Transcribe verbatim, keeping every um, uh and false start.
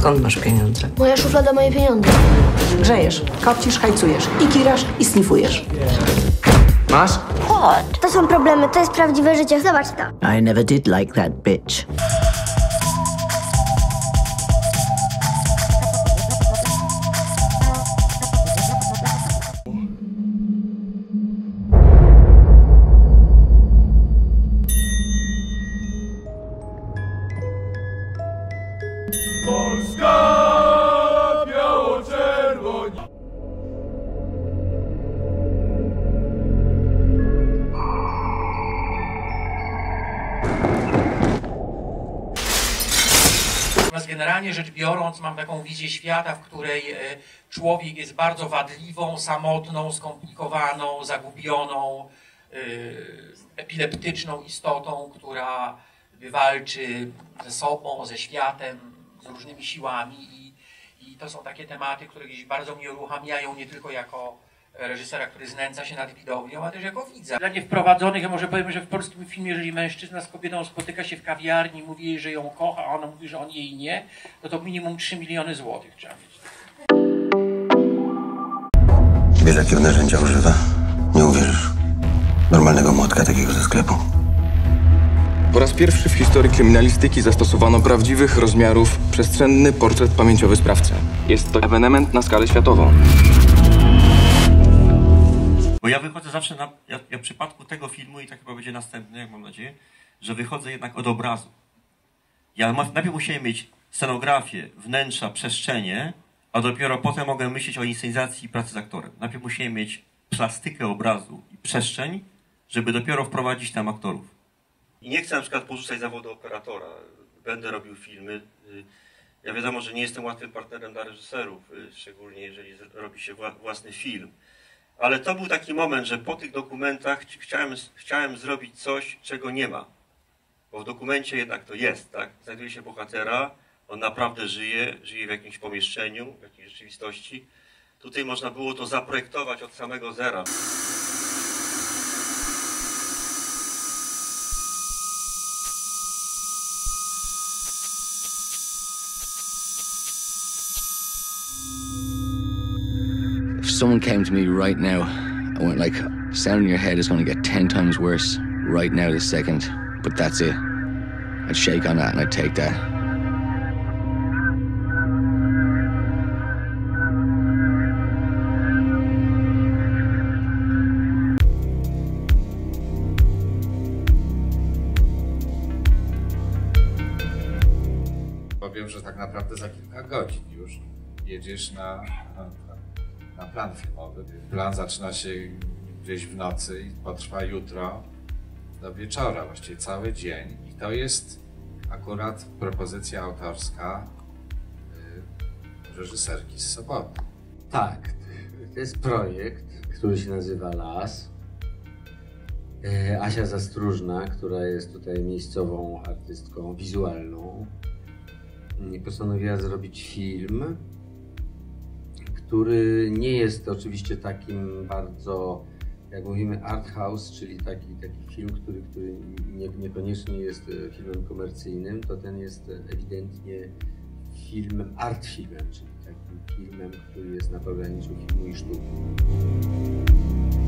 Skąd masz pieniądze? Moja szuflada, moje pieniądze. Grzejesz, kopcisz, hajcujesz i kirasz i snifujesz. Masz? Chodź. To są problemy, to jest prawdziwe życie, zobacz to. I never did like that bitch. Polska biało-czerwoni. Natomiast generalnie rzecz biorąc, mam taką wizję świata, w której człowiek jest bardzo wadliwą, samotną, skomplikowaną, zagubioną, epileptyczną istotą, która walczy ze sobą, ze światem, z różnymi siłami i, i to są takie tematy, które gdzieś bardzo mnie uruchamiają, nie tylko jako reżysera, który znęca się nad widownią, ale też jako widza. Dla niewprowadzonych, ja może powiem, że w polskim filmie, jeżeli mężczyzna z kobietą spotyka się w kawiarni, mówi jej, że ją kocha, a ona mówi, że on jej nie, to to minimum trzy miliony złotych trzeba mieć. Wiele jakiego narzędzia używa. Nie uwierzysz. Normalnego młotka takiego ze sklepu. Po raz pierwszy w historii kryminalistyki zastosowano prawdziwych rozmiarów przestrzenny portret pamięciowy sprawcy. Jest to ewenement na skalę światową. Bo ja wychodzę zawsze na... Ja, ja w przypadku tego filmu, i tak chyba będzie następny, jak mam nadzieję, że wychodzę jednak od obrazu. Ja najpierw musiałem mieć scenografię, wnętrza, przestrzenie, a dopiero potem mogę myśleć o inscenizacji i pracy z aktorem. Najpierw musiałem mieć plastykę obrazu i przestrzeń, żeby dopiero wprowadzić tam aktorów. I nie chcę na przykład porzucać zawodu operatora. Będę robił filmy. Ja wiadomo, że nie jestem łatwym partnerem dla reżyserów, szczególnie jeżeli robi się własny film. Ale to był taki moment, że po tych dokumentach chciałem, chciałem zrobić coś, czego nie ma. Bo w dokumencie jednak to jest, tak? Znajduje się bohatera, on naprawdę żyje, żyje w jakimś pomieszczeniu, w jakiejś rzeczywistości. Tutaj można było to zaprojektować od samego zera. If someone came to me right now, I went like, sound in your head is going to get ten times worse right now this second, but that's it. I'd shake on that and I'd take that. Powiem, że tak naprawdę za kilka godzin już jedziesz na, na, na plan filmowy. Plan zaczyna się gdzieś w nocy i potrwa jutro do wieczora, właściwie cały dzień. I to jest akurat propozycja autorska y, reżyserki z Sopotu. Tak, to jest projekt, który się nazywa Las. Y, Asia Zastróżna, która jest tutaj miejscową artystką wizualną, postanowiła zrobić film, który nie jest oczywiście takim bardzo, jak mówimy, art house, czyli taki, taki film, który, który nie, niekoniecznie jest filmem komercyjnym, to ten jest ewidentnie filmem, art filmem, czyli takim filmem, który jest na pograniczu filmu i sztuki.